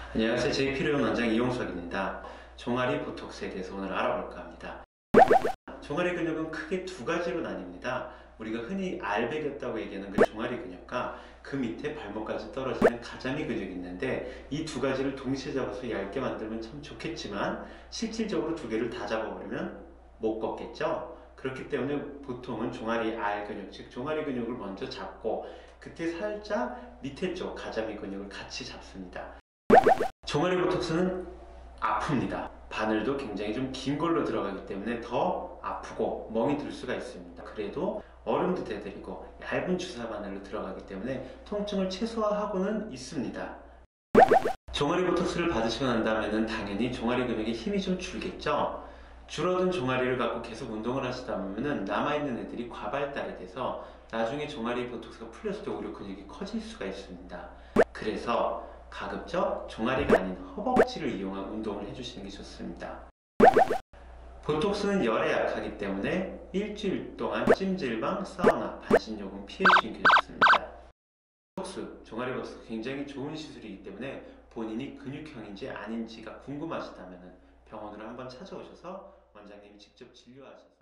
안녕하세요. 제1필요형 원장 이용석입니다. 종아리 보톡스에 대해서 오늘 알아볼까 합니다. 종아리 근육은 크게 두 가지로 나뉩니다. 우리가 흔히 알배겼다고 얘기하는 그 종아리 근육과 그 밑에 발목까지 떨어지는 가자미 근육이 있는데, 이 두 가지를 동시에 잡아서 얇게 만들면 참 좋겠지만 실질적으로 두 개를 다 잡아버리면 못 걷겠죠. 그렇기 때문에 보통은 종아리 알 근육, 즉 종아리 근육을 먼저 잡고 그때 살짝 밑에 쪽 가자미 근육을 같이 잡습니다. 종아리 보톡스는 아픕니다. 바늘도 굉장히 좀 긴 걸로 들어가기 때문에 더 아프고 멍이 들 수가 있습니다. 그래도 얼음도 대드리고 얇은 주사 바늘로 들어가기 때문에 통증을 최소화하고는 있습니다. 종아리 보톡스를 받으시고 난 다음에는 당연히 종아리 근육에 힘이 좀 줄겠죠. 줄어든 종아리를 갖고 계속 운동을 하시다 보면 남아있는 애들이 과발달이 돼서 나중에 종아리 보톡스가 풀렸을 때 오히려 근육이 커질 수가 있습니다. 그래서 가급적 종아리가 아닌 허벅지를 이용한 운동을 해주시는 게 좋습니다. 보톡스는 열에 약하기 때문에 일주일 동안 찜질방, 사우나, 반신욕은 피해주시는 게 좋습니다. 보톡스, 종아리 보톡스 굉장히 좋은 시술이기 때문에 본인이 근육형인지 아닌지가 궁금하시다면 병원으로 한번 찾아오셔서 원장님이 직접 진료하셔서